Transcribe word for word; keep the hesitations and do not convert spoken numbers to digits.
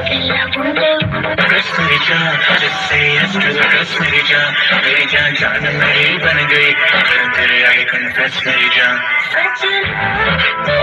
Press मेरी जान, just say yes to the press मेरी जान, मेरी जान जान मेरी बन गई, तेरे आगे confess मेरी जान.